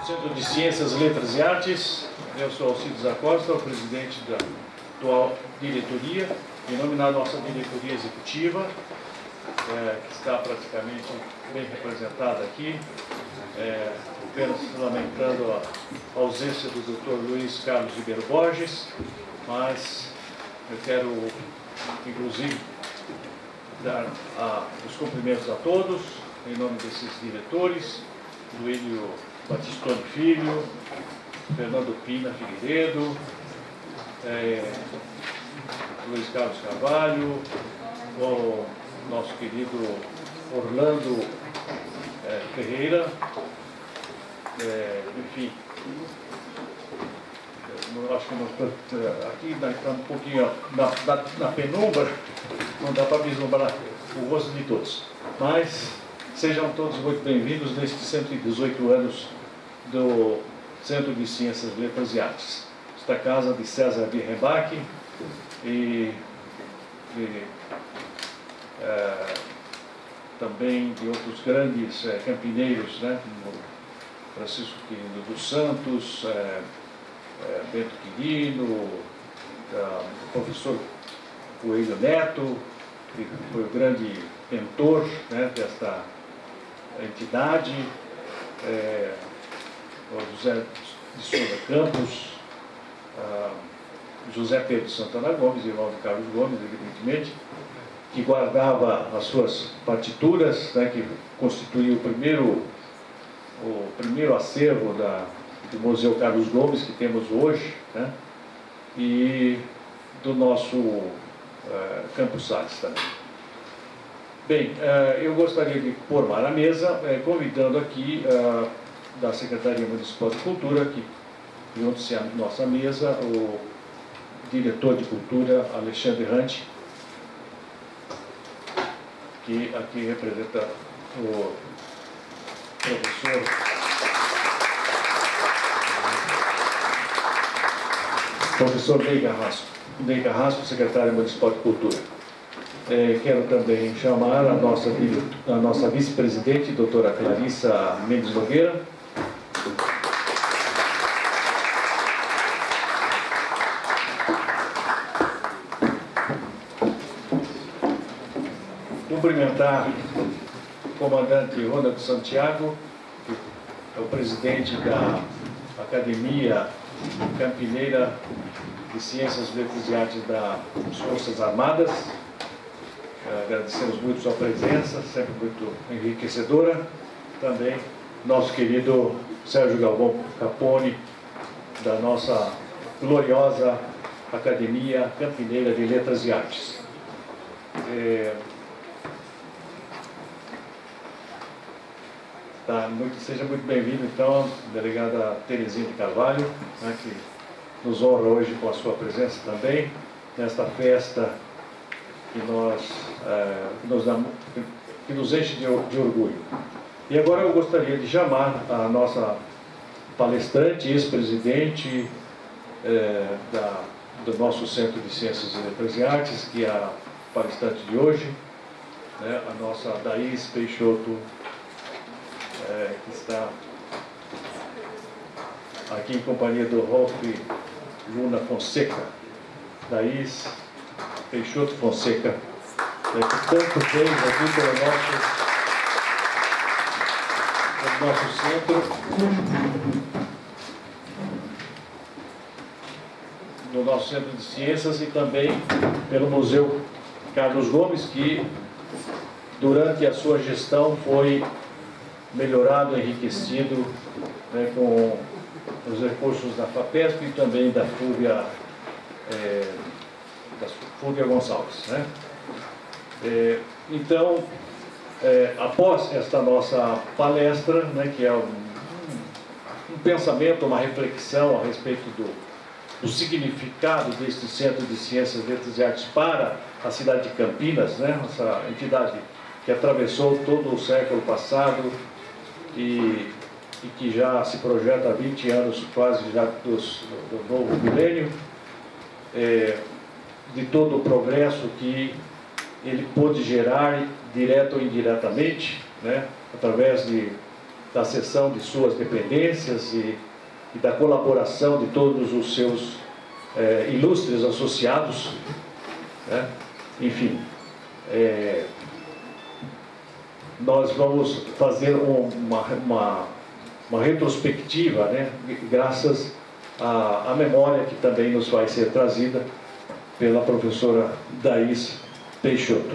Centro de Ciências, Letras e Artes. Eu sou Alcides Acosta, o presidente da atual diretoria, em nome da nossa diretoria executiva, que está praticamente bem representada aqui, apenas lamentando a ausência do Dr. Luiz Carlos Ribeiro Borges, mas eu quero, inclusive, dar os cumprimentos a todos, em nome desses diretores, Duílio Batistoni Filho, Fernando Pina Figueiredo, Luiz Carlos Carvalho, o nosso querido Orlando Ferreira, enfim, acho que aqui está um pouquinho na penumbra, não dá para vislumbrar o rosto de todos, mas sejam todos muito bem-vindos nestes 118 anos do Centro de Ciências, Letras e Artes. Esta casa de César Birrenbach e também de outros grandes campineiros, né, como Francisco Quirino dos Santos, Bento Quirino, o professor Coelho Neto, que foi o grande mentor, né, desta entidade, o José de Souza Campos, José Pedro Santana Gomes, irmão de Carlos Gomes, evidentemente, que guardava as suas partituras, né, que constituiu o primeiro acervo do Museu Carlos Gomes que temos hoje, né, e do nosso Campos Salles também. Bem, eu gostaria de formar a mesa, convidando aqui da Secretaria Municipal de Cultura, que junte-se à nossa mesa, o diretor de Cultura, Alexandre Hunt, que aqui representa o professor Ney Carrasco, secretário municipal de Cultura. Quero também chamar a nossa vice-presidente, doutora Clarissa Mendes Nogueira. Cumprimentar o comandante Ronald Santiago, que é o presidente da Academia Campineira de Ciências, Letras e Artes das Forças Armadas. Agradecemos muito sua presença, sempre muito enriquecedora. Também nosso querido Sérgio Galvão Capone, da nossa gloriosa Academia Campineira de Letras e Artes. Seja muito bem-vindo, então, delegada Terezinha de Carvalho, né, que nos honra hoje com a sua presença também, nesta festa que nos enche de orgulho. E agora eu gostaria de chamar a nossa palestrante, ex-presidente do nosso Centro de Ciências e Letras e Artes, que é a palestrante de hoje, né, a nossa Daís Peixoto, que está aqui em companhia do Rolf Luna Fonseca. Daís Peixoto Fonseca, que tanto fez aqui pelo nosso centro, no nosso Centro de Ciências, e também pelo Museu Carlos Gomes, que durante a sua gestão foi melhorado, enriquecido, né, com os recursos da FAPESP e também da Fúvia Gonçalves, né? Então, após esta nossa palestra, né, que é um pensamento, uma reflexão a respeito do significado deste Centro de Ciências, Letras e Artes para a cidade de Campinas, né, essa entidade que atravessou todo o século passado e que já se projeta há 20 anos, quase já do novo milênio, de todo o progresso que ele pôde gerar, direto ou indiretamente, né, através de da cessão de suas dependências e da colaboração de todos os seus ilustres associados, né? Enfim, nós vamos fazer uma retrospectiva, né? Graças à memória que também nos vai ser trazida pela professora Daís Peixoto.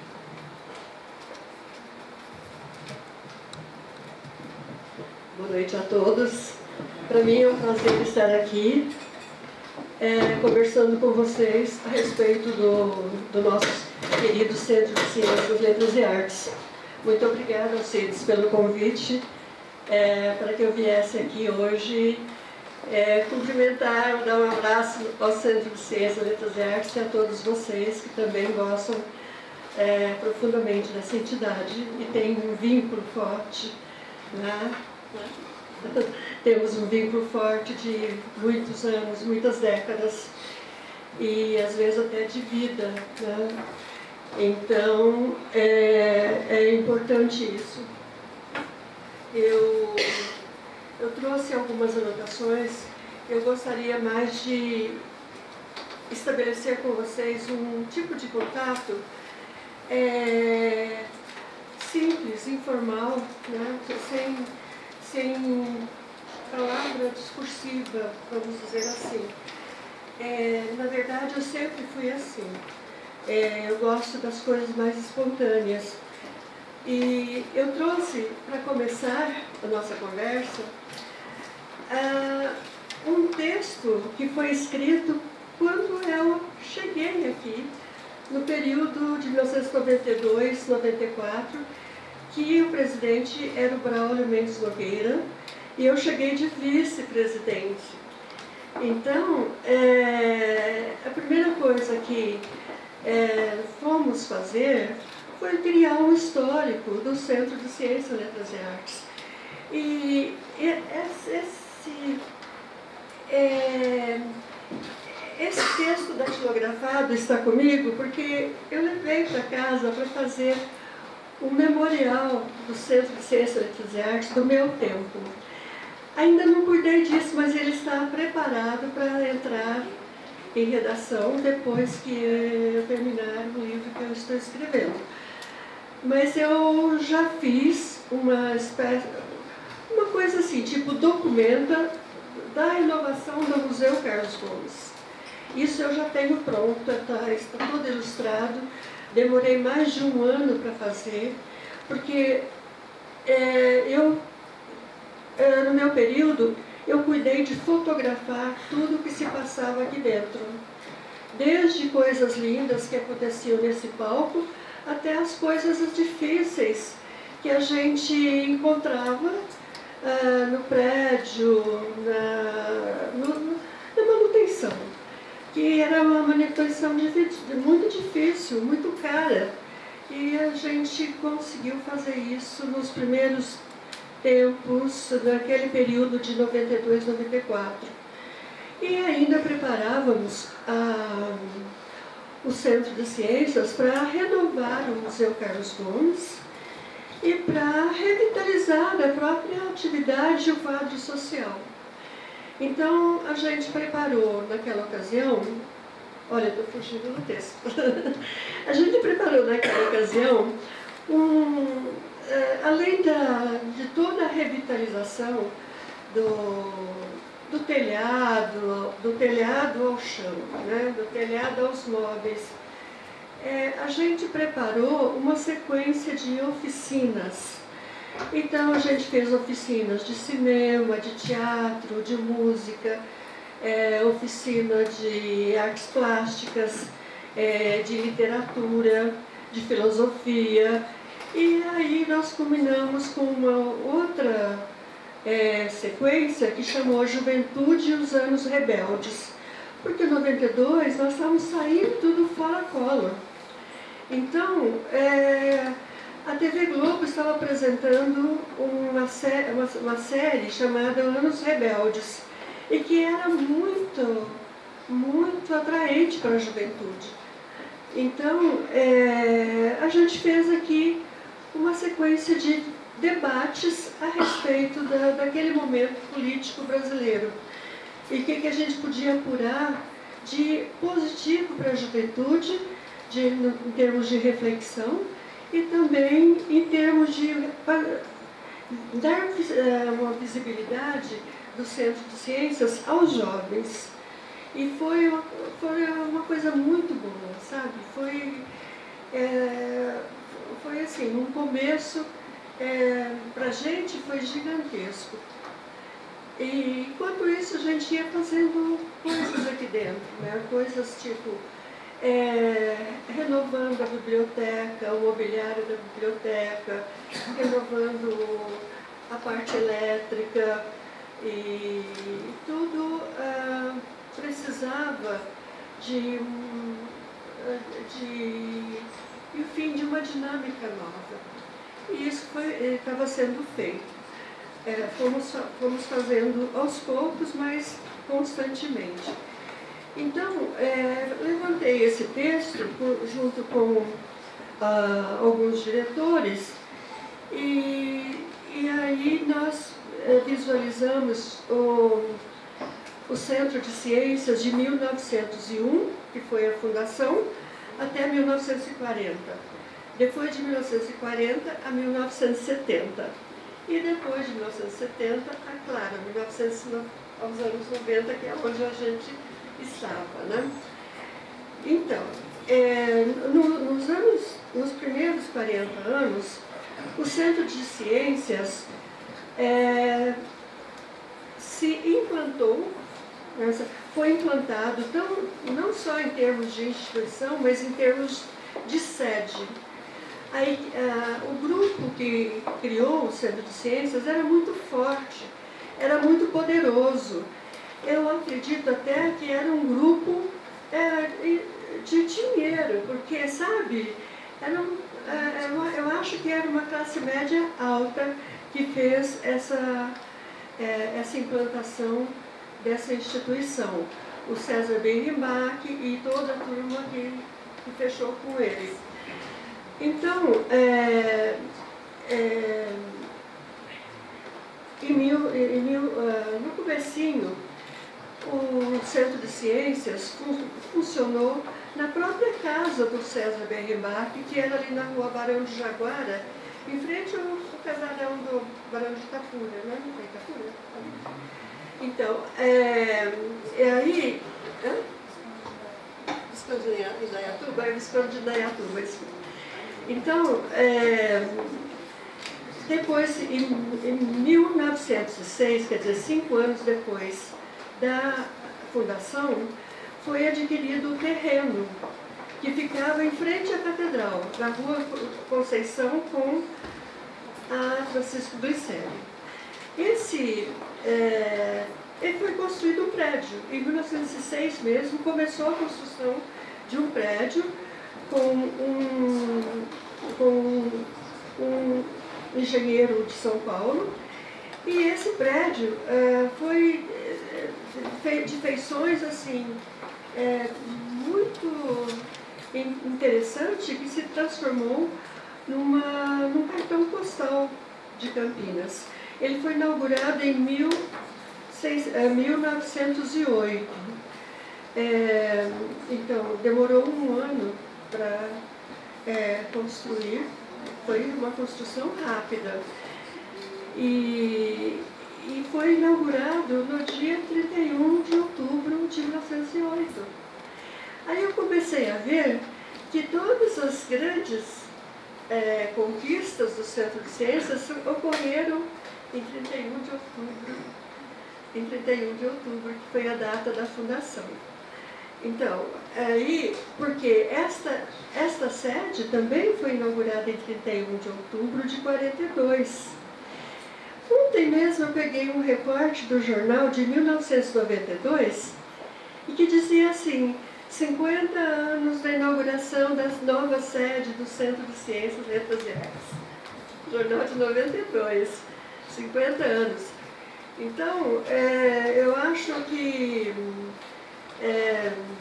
Boa noite a todos. Para mim é um prazer estar aqui conversando com vocês a respeito do nosso querido Centro de Ciências, Letras e Artes. Muito obrigada, Alcides, pelo convite para que eu viesse aqui hoje cumprimentar, dar um abraço ao Centro de Ciências, Letras e Artes e a todos vocês que também gostam profundamente dessa entidade e têm um vínculo forte, né? Temos um vínculo forte de muitos anos, muitas décadas e às vezes até de vida, né? Então é importante isso. Eu trouxe algumas anotações. Eu gostaria mais de estabelecer com vocês um tipo de contato simples, informal, né? Sem palavra discursiva, vamos dizer assim. Na verdade, eu sempre fui assim. Eu gosto das coisas mais espontâneas. E eu trouxe, para começar a nossa conversa, um texto que foi escrito quando eu cheguei aqui, no período de 1992, 94, que o presidente era o Braulio Mendes Nogueira, e eu cheguei de vice-presidente. Então, a primeira coisa que fomos fazer foi criar um histórico do Centro de Ciências, Letras e Artes. E esse texto datilografado está comigo porque eu levei para casa para fazer um memorial do Centro de Ciências, Letras e Artes do meu tempo. Ainda não cuidei disso, mas ele está preparado para entrar em redação depois que eu terminar o livro que eu estou escrevendo. Mas eu já fiz uma coisa assim, tipo documenta da inovação do Museu Carlos Gomes. Isso eu já tenho pronto, está todo ilustrado. Demorei mais de um ano para fazer, porque no meu período, eu cuidei de fotografar tudo o que se passava aqui dentro. Desde coisas lindas que aconteciam nesse palco, até as coisas difíceis que a gente encontrava no prédio, na manutenção. Que era uma manutenção muito difícil, muito cara. E a gente conseguiu fazer isso nos primeiros tempos, naquele período de 92, 94. E ainda preparávamos o Centro de Ciências para renovar o Museu Carlos Gomes e para revitalizar a própria atividade e o quadro social. Então, a gente preparou naquela ocasião, olha, estou fugindo do texto, a gente preparou naquela ocasião, além de toda a revitalização do telhado ao chão, né, do telhado aos móveis, a gente preparou uma sequência de oficinas. Então, a gente fez oficinas de cinema, de teatro, de música, oficina de artes plásticas, de literatura, de filosofia. E aí nós combinamos com uma outra sequência que chamou Juventude e os Anos Rebeldes. Porque em 92 nós estávamos saindo do Fora Collor. Então, a TV Globo estava apresentando uma série chamada Anos Rebeldes, e que era muito, muito atraente para a juventude. Então, a gente fez aqui uma sequência de debates a respeito daquele momento político brasileiro. E o que a gente podia apurar de positivo para a juventude, em termos de reflexão, e também em termos de dar uma visibilidade do Centro de Ciências aos jovens. E foi uma coisa muito boa, sabe? Foi assim, um começo, para a gente foi gigantesco. E enquanto isso a gente ia fazendo coisas aqui dentro, né? Coisas tipo renovando a biblioteca, o mobiliário da biblioteca, renovando a parte elétrica, e tudo precisava enfim, de uma dinâmica nova. E isso estava sendo feito. Fomos fazendo aos poucos, mas constantemente. Então, levantei esse texto junto com alguns diretores, e aí nós visualizamos o Centro de Ciências de 1901, que foi a fundação, até 1940. Depois de 1940 a 1970. E depois de 1970, claro, aos anos 90, que é onde a gente estava, né? Então, nos primeiros 40 anos, o Centro de Ciências se implantou, foi implantado não só em termos de instituição, mas em termos de sede. Aí, o grupo que criou o Centro de Ciências era muito forte, era muito poderoso. Eu acredito até que era um grupo de dinheiro, porque, sabe, eu acho que era uma classe média alta que fez essa implantação dessa instituição. O César Beirimbach e toda a turma que fechou com ele. Então, no comecinho, o Centro de Ciências funcionou na própria casa do César Beirimbach, que era ali na rua Barão de Jaguara, em frente ao casarão do Barão de Itapura, né? Itapura? Então, aí... Visconde de Indaiatuba? Visconde de Indaiatuba, isso. Então, depois, em 1906, quer dizer, 5 anos depois da fundação, foi adquirido o terreno que ficava em frente à catedral, na rua Conceição com a Francisco Glicério. Foi construído um prédio. Em 1906 mesmo, começou a construção de um prédio com um engenheiro de São Paulo, e esse prédio foi de feições assim, muito interessante, que se transformou num cartão postal de Campinas. Ele foi inaugurado em 1908. Então, demorou um ano para construir, foi uma construção rápida. E foi inaugurado no dia 31 de outubro de 1908. Aí eu comecei a ver que todas as grandes conquistas do Centro de Ciências ocorreram em 31 de outubro. Em 31 de outubro, que foi a data da fundação. Então, porque esta sede também foi inaugurada em 31 de outubro de 42. Ontem mesmo eu peguei um recorte do jornal de 1992 e que dizia assim: 50 anos da inauguração da nova sede do Centro de Ciências, Letras e Artes. Jornal de 92, 50 anos. Então, eu acho que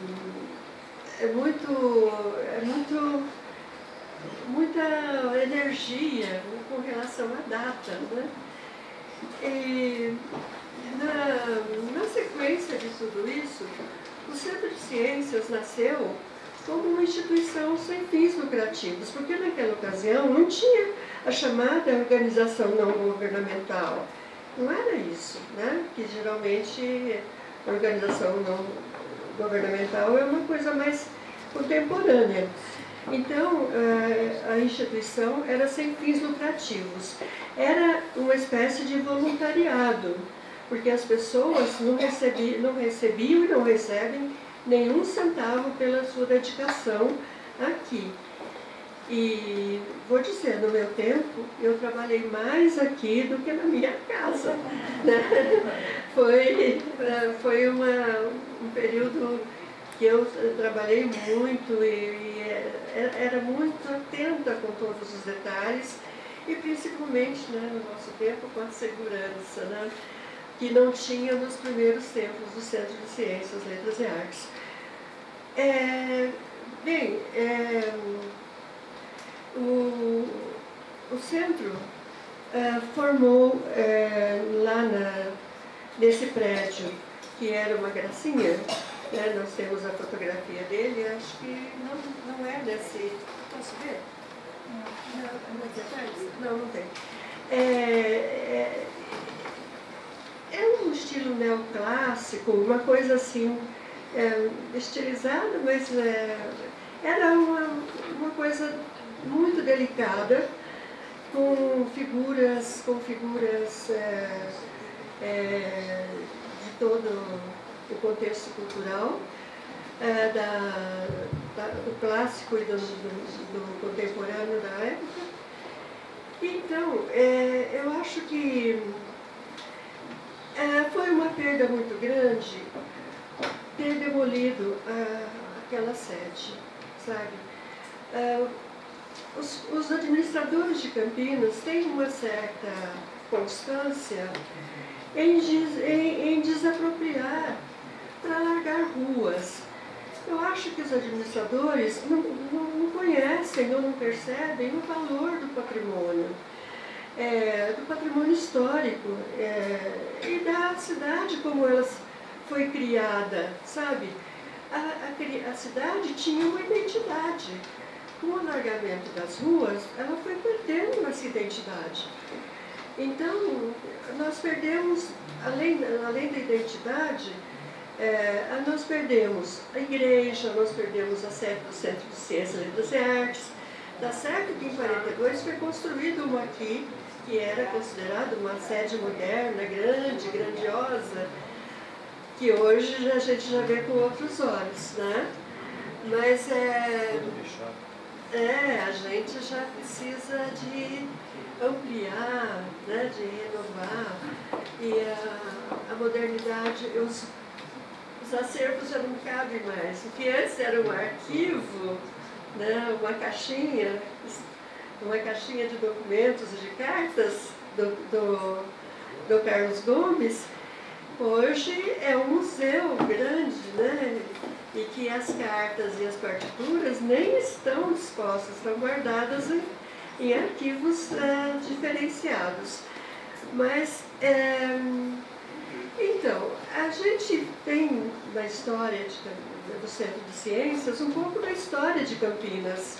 muita energia energia com relação à data, né? E na sequência de tudo isso, o Centro de Ciências nasceu como uma instituição sem fins lucrativos, porque naquela ocasião não tinha a chamada organização não governamental. Não era isso, né? Que geralmente a organização não governamental é uma coisa mais contemporânea. Então, a instituição era sem fins lucrativos. Era uma espécie de voluntariado, porque as pessoas não recebiam e não recebem nenhum centavo pela sua dedicação aqui. E vou dizer, no meu tempo, eu trabalhei mais aqui do que na minha casa, né? Foi um período que eu trabalhei muito e era muito atenta com todos os detalhes e principalmente, né, no nosso tempo, com a segurança, né, que não tinha nos primeiros tempos do Centro de Ciências, Letras e Artes. O centro formou lá nesse prédio, que era uma gracinha, né? Nós temos a fotografia dele, acho que não é desse... Posso ver? Não, não tem. É um estilo neoclássico, uma coisa assim, estilizada, mas era uma coisa muito delicada, com figuras de todo o contexto cultural, do clássico e do contemporâneo da época. Então, eu acho que foi uma perda muito grande ter demolido aquela sede, sabe? Os administradores de Campinas têm uma certa constância em desapropriar para largar ruas. Eu acho que os administradores não conhecem ou não percebem o valor do patrimônio histórico e da cidade como ela foi criada, sabe? A cidade tinha uma identidade. Com o alargamento das ruas, ela foi perdendo essa identidade. Então, nós perdemos, além da identidade, nós perdemos a igreja, nós perdemos a sede do Centro de Ciências, Letras e Artes. Tá certo que em 42 foi construído uma aqui, que era considerada uma sede moderna, grande, grandiosa, que hoje a gente já vê com outros olhos, né? Mas a gente já precisa de ampliar, né, de renovar, e a modernidade, os acervos já não cabem mais. O que antes era um arquivo, né, uma caixinha de documentos e de cartas do Carlos Gomes, hoje é um museu grande, né? E que as cartas e as partituras nem estão dispostas, estão guardadas em arquivos diferenciados. Mas, então, a gente tem na história do Centro de Ciências um pouco da história de Campinas.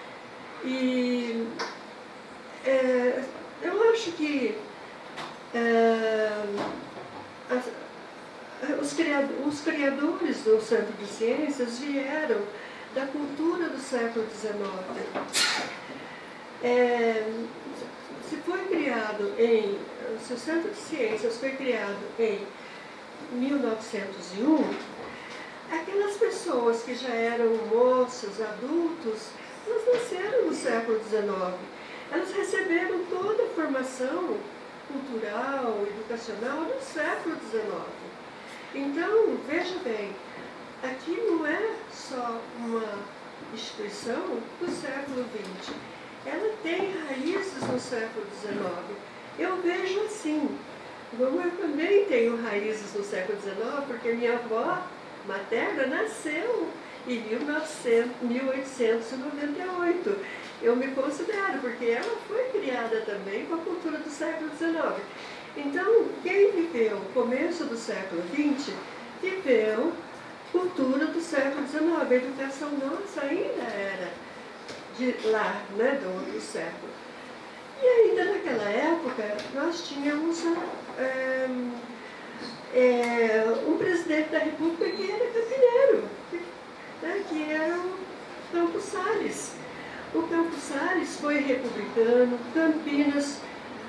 E eu acho que os criadores do Centro de Ciências vieram da cultura do século XIX. Se o Centro de Ciências foi criado em 1901, aquelas pessoas que já eram moços, adultos, elas nasceram no século XIX. Elas receberam toda a formação cultural, educacional do século XIX. Então, veja bem, aqui não é só uma instituição do século XX. Ela tem raízes no século XIX. Eu vejo assim, como eu também tenho raízes no século XIX, porque minha avó materna nasceu em 1898. eu me considero, porque ela foi criada também com a cultura do século XIX. Então, quem viveu o começo do século XX, viveu cultura do século XIX. A educação nossa ainda era de lá, né, do século. E ainda naquela época, nós tínhamos um presidente da República que era campineiro, né, que era o Campos Salles. O Campos Salles foi republicano, Campinas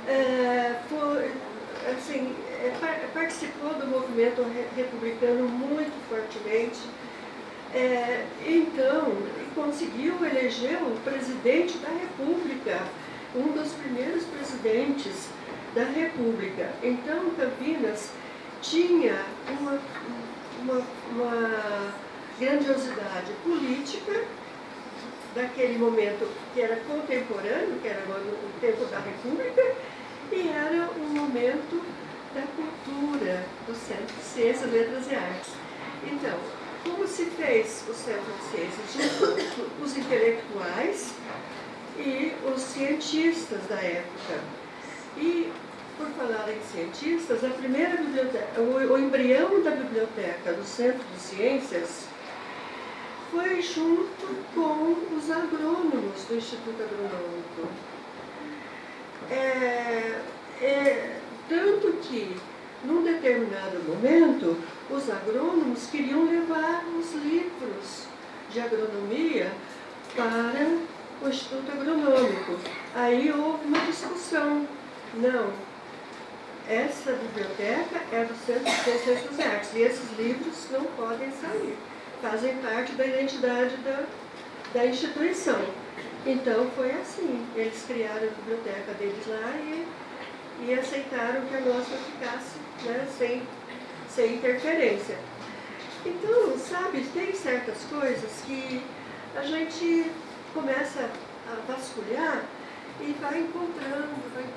participou do movimento republicano muito fortemente. Então, conseguiu eleger o presidente da República, um dos primeiros presidentes da República. Então, Campinas tinha uma grandiosidade política daquele momento que era contemporâneo, que era o tempo da República, e era um momento da cultura do Centro de Ciências, Letras e Artes. Então, como se fez o Centro de Ciências? Juntou os intelectuais e os cientistas da época. E, por falar em cientistas, a primeira biblioteca, o embrião da biblioteca do Centro de Ciências foi junto com os agrônomos do Instituto Agronômico. Tanto que, num determinado momento, os agrônomos queriam levar os livros de agronomia para o Instituto Agronômico. Aí houve uma discussão. Não, essa biblioteca é do Centro de Ciências das Artes e esses livros não podem sair. Fazem parte da identidade da instituição. Então foi assim, eles criaram a biblioteca deles lá e aceitaram que a nossa ficasse, né, sem interferência. Então, sabe, tem certas coisas que a gente começa a vasculhar e vai encontrando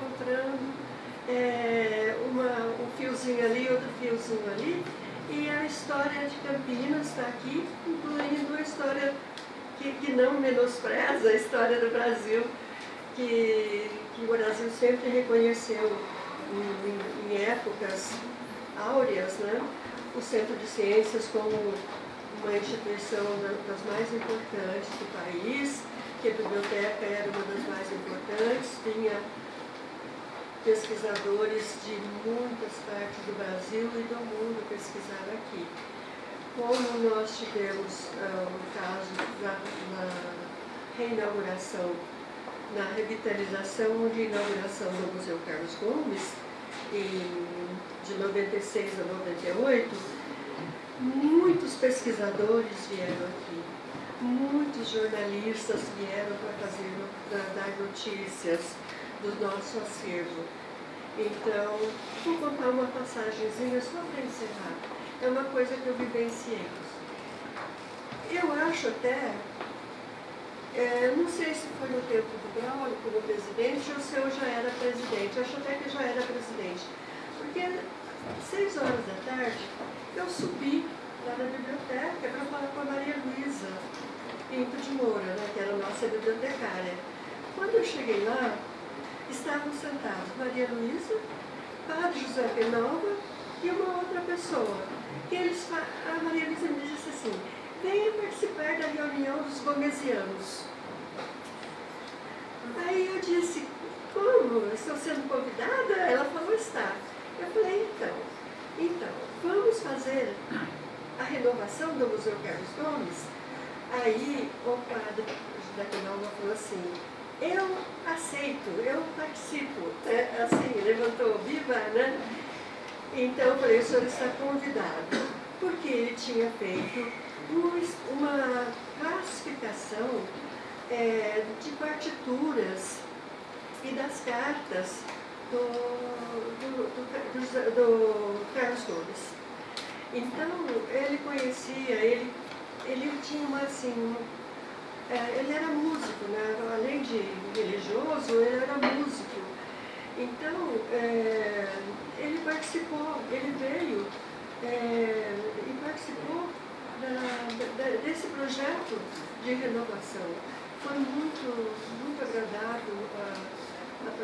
um fiozinho ali, outro fiozinho ali. E a história de Campinas está aqui, incluindo a história que não menospreza a história do Brasil, que o Brasil sempre reconheceu em épocas áureas, né, o Centro de Ciências como uma instituição das mais importantes do país, que a biblioteca era uma das mais importantes, tinha pesquisadores de muitas partes do Brasil e do mundo pesquisaram aqui. Como nós tivemos o caso na reinauguração, na revitalização de inauguração do Museu Carlos Gomes, de 96 a 98, muitos pesquisadores vieram aqui, muitos jornalistas vieram para dar notícias do nosso acervo. Então, vou contar uma passagenzinha só para encerrar. É uma coisa que eu vivenciei. Eu acho até, não sei se foi no tempo do Braulio como presidente ou se eu já era presidente. Acho até que já era presidente. Porque 6 horas da tarde eu subi lá na biblioteca para falar com a Maria Luísa Pinto de Moura, né, que era a nossa bibliotecária. Quando eu cheguei lá, estavam sentados Maria Luísa, Padre José Penalva e uma outra pessoa. E a Maria Luísa me disse assim: venha participar da reunião dos gomesianos. Aí eu disse: como? Estou sendo convidada? Ela falou: está. Eu falei: então, vamos fazer a renovação do Museu Carlos Gomes? Aí o Padre José Penalva falou assim: eu aceito, eu participo. Assim, levantou viva, né? Então eu falei: o senhor está convidado, porque ele tinha feito uma classificação de partituras e das cartas do Carlos Gomes. Então ele conhecia, ele tinha uma assim. Ele era músico, né? Além de religioso, ele era músico. Então, ele participou, ele veio e participou desse projeto de renovação. Foi muito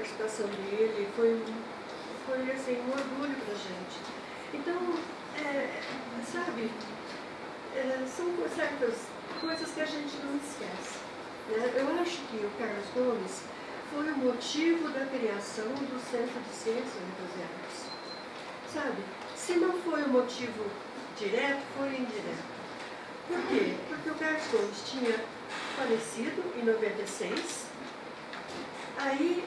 participação dele, foi assim, um orgulho para a gente. Então, sabe, são certas coisas que a gente não esquece, né? Eu acho que o Carlos Gomes foi o motivo da criação do Centro de Ciências e das Artes, sabe? Se não foi o motivo direto, foi indireto. Por quê? Porque o Carlos Gomes tinha falecido em 96, aí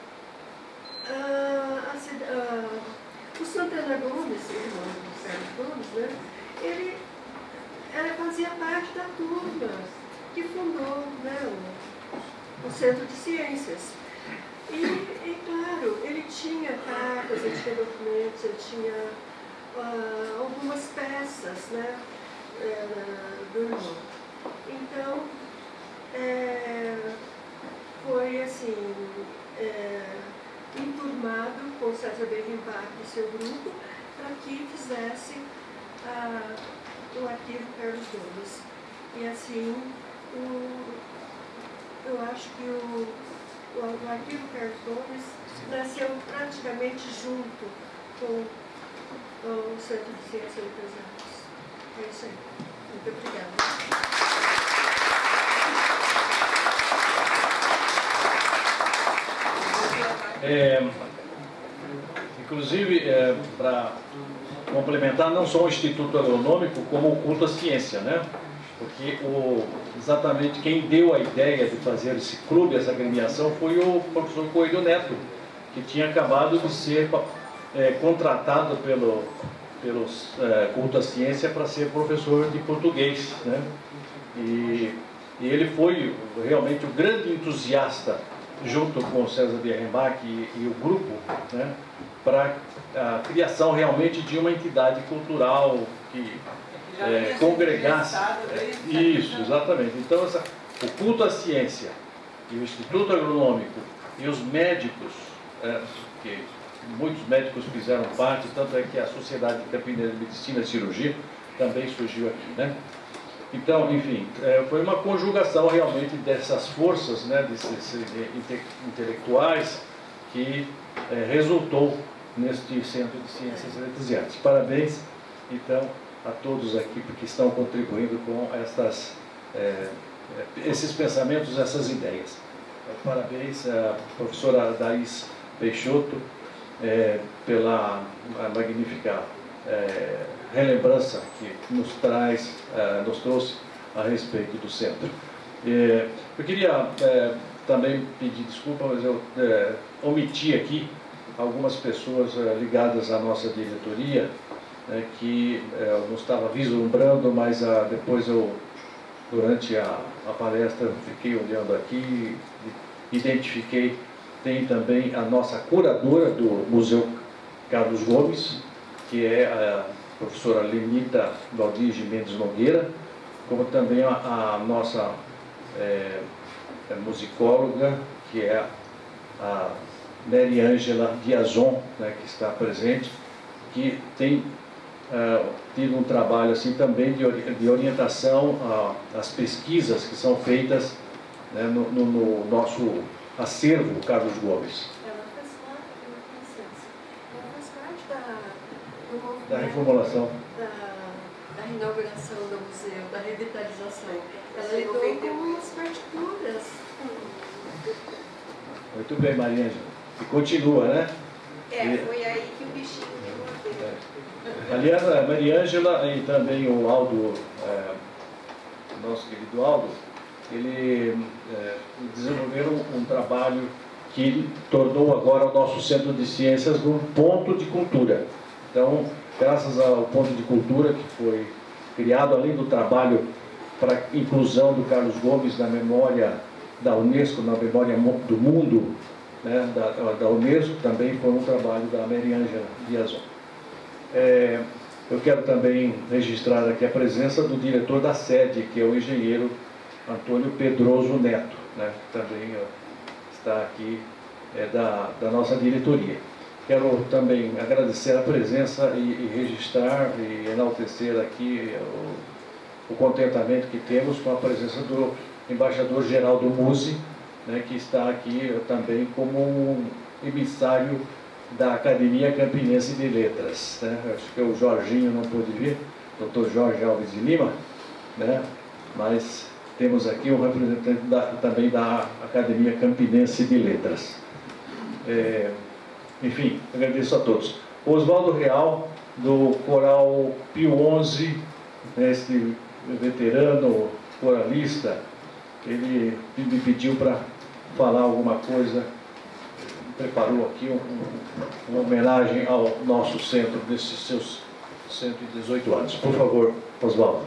o Santana Gomes, irmão do Carlos Gomes, né, ele fazia parte da turma que fundou, né, o Centro de Ciências. E, claro, ele tinha cartas, ele tinha documentos, ele tinha algumas peças, né, do irmão. Então, foi assim, enturmado com César Berrimbach e seu grupo para que fizesse o arquivo Carlos Gomes. E assim, eu acho que o arquivo Carlos Gomes nasceu praticamente junto com o Centro de Ciências e das Artes. É isso aí. Muito obrigada. Inclusive, para complementar, não só o Instituto Agronômico, como o culto à ciência, né? Porque exatamente quem deu a ideia de fazer esse clube, essa agremiação, foi o professor Coelho Neto, que tinha acabado de ser contratado pelos culto à ciência para ser professor de português, né? E ele foi realmente o grande entusiasta, junto com o César Berrimbach e o grupo, né, para a criação realmente de uma entidade cultural que congregasse. Isso, exatamente. Então, o culto à ciência e o Instituto Agronômico e os médicos, que muitos médicos fizeram parte, tanto é que a Sociedade Campineira de Medicina e Cirurgia também surgiu aqui, né? Então, enfim, foi uma conjugação realmente dessas forças, né, desses intelectuais, que resultou neste Centro de Ciências e Letras e Artes. Parabéns, então, a todos aqui que estão contribuindo com esses pensamentos, essas ideias. Parabéns à professora Daís Peixoto pela magnífica relembrança que nos trouxe a respeito do centro. Eu queria também pedir desculpa, mas eu omiti aqui algumas pessoas ligadas à nossa diretoria, que eu não estava vislumbrando, mas depois durante a palestra, fiquei olhando aqui, identifiquei. Tem também a nossa curadora do Museu Carlos Gomes, que é a professora Lenita Valdir Mendes Nogueira, como também a nossa musicóloga, que é a Mary Ângela Diazon, né, que está presente, que tem tido um trabalho assim também de orientação às pesquisas que são feitas, né, no nosso acervo Carlos Gomes. Da reformulação. Da reinauguração do museu, da revitalização. Ela lidou com as partituras. Muito bem, Maria Ângela. E continua, né? Foi aí que o bichinho pegou. Aliás, a Maria Ângela e também o Aldo, nosso querido Aldo, ele desenvolveram um trabalho que tornou agora o nosso Centro de Ciências um ponto de cultura. Então, graças ao ponto de cultura que foi criado, além do trabalho para a inclusão do Carlos Gomes na memória da Unesco, na memória do mundo, né, da Unesco, também foi um trabalho da Mary Ângela Diazon. Eu quero também registrar aqui a presença do diretor da sede, que é o engenheiro Antônio Pedroso Neto, né, que também está aqui, da nossa diretoria. Quero também agradecer a presença e registrar e enaltecer aqui o contentamento que temos com a presença do embaixador Geraldo Musi, né, que está aqui também como um emissário da Academia Campinense de Letras, né? Acho que o Jorginho não pôde vir, Dr. Jorge Alves de Lima, né? Mas temos aqui um representante também da Academia Campinense de Letras. Enfim, agradeço a todos. Oswaldo Real, do Coral Pio XI, este veterano coralista, ele me pediu para falar alguma coisa, preparou aqui uma homenagem ao nosso centro, desses seus 118 anos. Por favor, Oswaldo.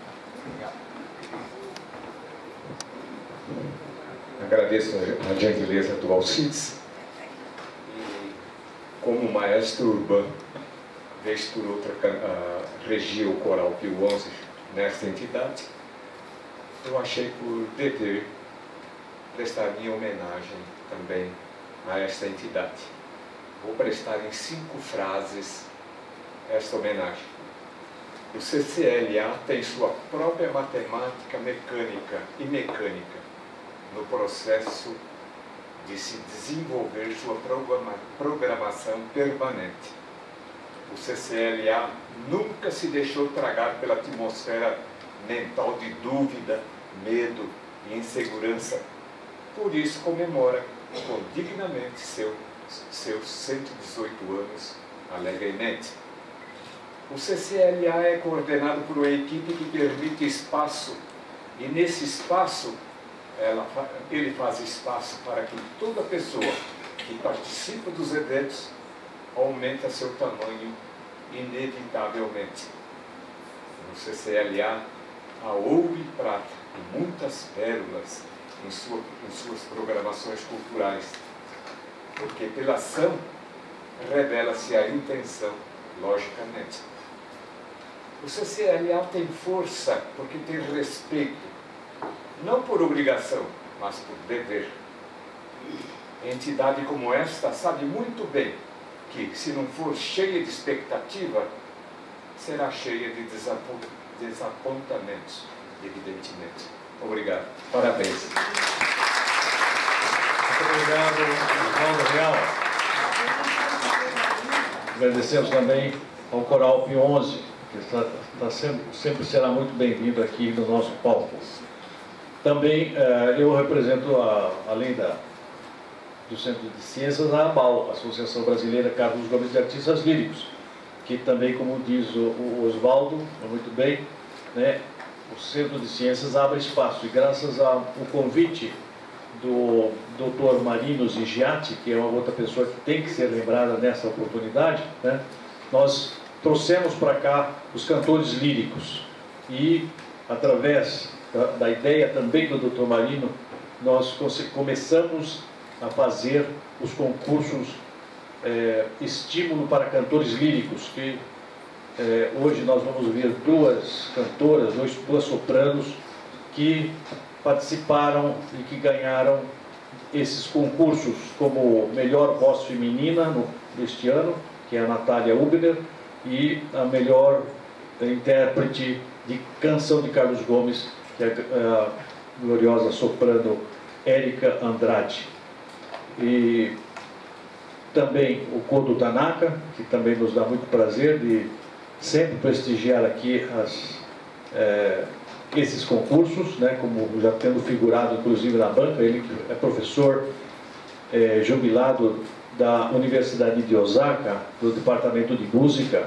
Agradeço a gentileza do Alcides. E como maestro urbano, vez por outra, regia o Coral Pio XI nesta entidade, eu achei por dever prestar minha homenagem também a esta entidade. Vou prestar em 5 frases esta homenagem. O CCLA tem sua própria matemática mecânica e mecânica no processo de se desenvolver sua programação permanente. O CCLA nunca se deixou tragar pela atmosfera mental de dúvida, medo e insegurança. Por isso comemora dignamente seus 118 anos alegremente. O CCLA é coordenado por uma equipe que permite espaço, e nesse espaço ele faz espaço para que toda pessoa que participa dos eventos aumenta seu tamanho inevitavelmente. No CCLA há ouro e prata e muitas pérolas em suas programações culturais, porque pela ação revela-se a intenção, logicamente. O CCLA tem força porque tem respeito, não por obrigação, mas por dever. Entidade como esta sabe muito bem que, se não for cheia de expectativa, será cheia de desapontamentos, evidentemente. Obrigado. Parabéns. Muito obrigado, Oswaldo Real. Agradecemos também ao Coral Pio XI, que sempre será muito bem-vindo aqui no nosso palco. Também eu represento, além do Centro de Ciências, a ABAL, Associação Brasileira Carlos Gomes de Artistas Líricos, que também, como diz o Oswaldo, muito bem, né, o Centro de Ciências abre espaço, e graças ao convite do Dr. Marino Zigiati, que é uma outra pessoa que tem que ser lembrada nessa oportunidade, né, nós trouxemos para cá os cantores líricos, e através da ideia também do Dr. Marino, nós começamos a fazer os concursos estímulo para cantores líricos, que hoje nós vamos ver 2 cantoras, 2 sopranos que participaram e que ganharam esses concursos como melhor voz feminina deste ano, que é a Natália Ubner, e a melhor intérprete de canção de Carlos Gomes, que é a gloriosa soprano Érica Andrade. E também o Kodo Tanaka, que também nos dá muito prazer de sempre prestigiar aqui esses concursos, né, como já tendo figurado inclusive na banca. Ele é professor jubilado da Universidade de Osaka, do Departamento de Música,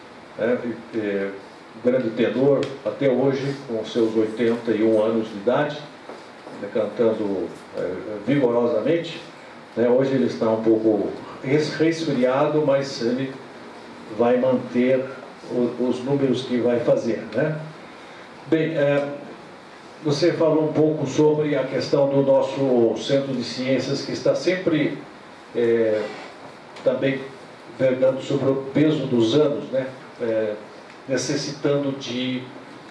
grande tenor, até hoje, com seus 81 anos de idade, né, cantando vigorosamente. Hoje ele está um pouco resfriado, mas ele vai manter os números que vai fazer, né? Bem, você falou um pouco sobre a questão do nosso Centro de Ciências, que está sempre também vergando sobre o peso dos anos, né? Necessitando de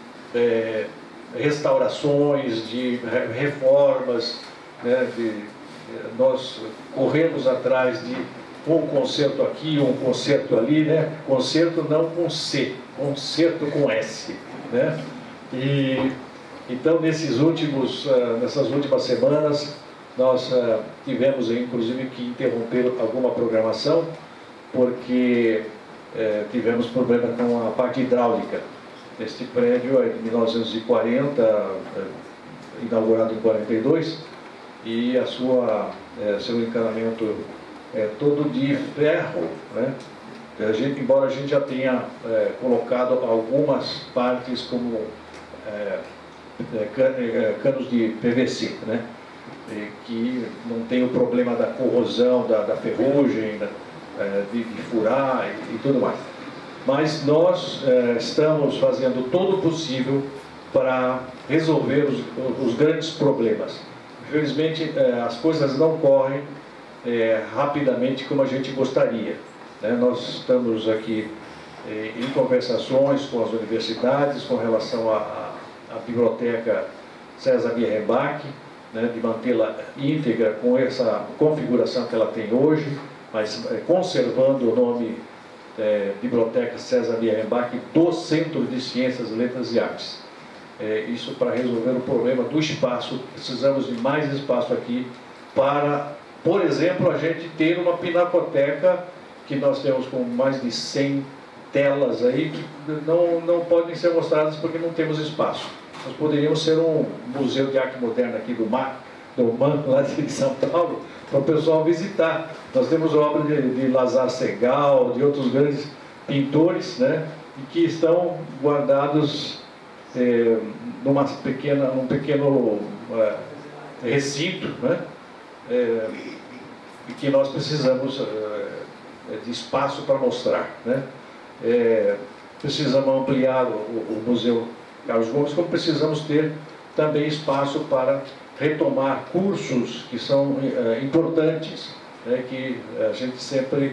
restaurações, de reformas, né? Nós corremos atrás de um concerto aqui, um concerto ali, né? Concerto não com C, concerto com S, né? E então nessas últimas semanas Nós tivemos, inclusive, que interromper alguma programação, porque tivemos problema com a parte hidráulica. Este prédio é de 1940, inaugurado em 42, e seu encanamento é todo de ferro, né? Embora a gente já tenha colocado algumas partes como canos de PVC, né? Que não tem o problema da corrosão, da ferrugem, de furar e tudo mais. Mas nós estamos fazendo todo o possível para resolver os grandes problemas. Infelizmente, as coisas não correm rapidamente como a gente gostaria, né? Nós estamos aqui em conversações com as universidades com relação à biblioteca César Bierrenbach, né, de mantê-la íntegra com essa configuração que ela tem hoje, mas conservando o nome Biblioteca César Bierrenbach do Centro de Ciências, Letras e Artes. Isso para resolver o problema do espaço. Precisamos de mais espaço aqui para, por exemplo, a gente ter uma pinacoteca que nós temos com mais de 100 telas aí que não podem ser mostradas porque não temos espaço. Nós poderíamos ser um museu de arte moderna aqui do MAN, lá de São Paulo, para o pessoal visitar. Nós temos obras de Lazar Segal, de outros grandes pintores, né, que estão guardados num pequeno recinto, né, e que nós precisamos de espaço para mostrar, né. Precisamos ampliar o Museu Carlos Gomes, como precisamos ter também espaço para retomar cursos que são importantes, né, que a gente sempre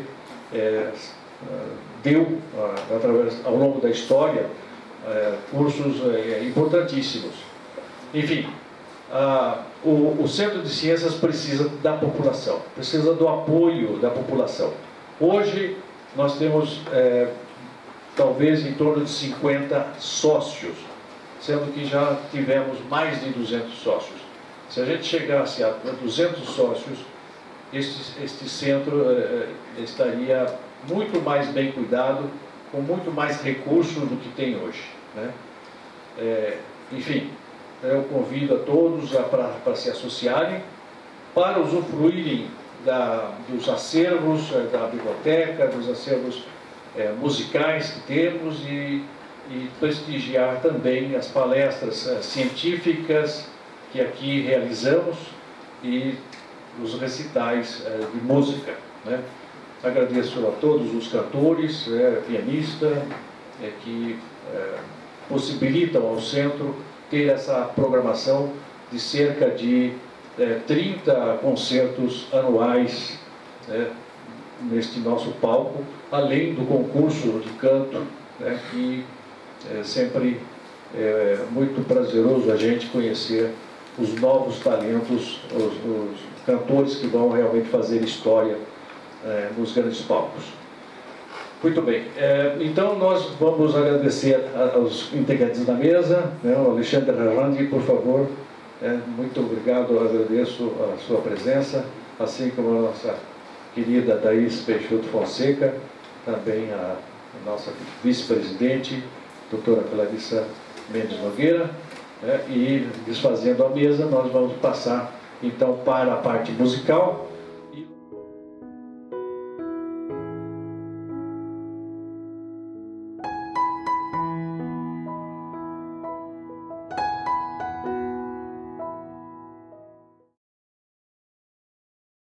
deu, ao longo da história, cursos importantíssimos. Enfim, o Centro de Ciências precisa da população, precisa do apoio da população. Hoje, nós temos talvez em torno de 50 sócios, sendo que já tivemos mais de 200 sócios. Se a gente chegasse a 200 sócios, este centro estaria muito mais bem cuidado, com muito mais recursos do que tem hoje, né? Enfim, eu convido a todos para se associarem, para usufruírem dos acervos da biblioteca, dos acervos musicais que temos e prestigiar também as palestras científicas que aqui realizamos e os recitais de música, né? Agradeço a todos os cantores, pianistas, que possibilitam ao centro ter essa programação de cerca de 30 concertos anuais, né, neste nosso palco, além do concurso de canto, né, que sempre é muito prazeroso a gente conhecer os novos talentos, os cantores que vão realmente fazer história nos grandes palcos. Muito bem, então nós vamos agradecer aos integrantes da mesa, né, o Alexandre Rarandi, por favor, muito obrigado, agradeço a sua presença, assim como a nossa querida Thaís Peixoto Fonseca, também a nossa vice-presidente, doutora Clarissa Mendes Nogueira, e desfazendo a mesa, nós vamos passar então para a parte musical.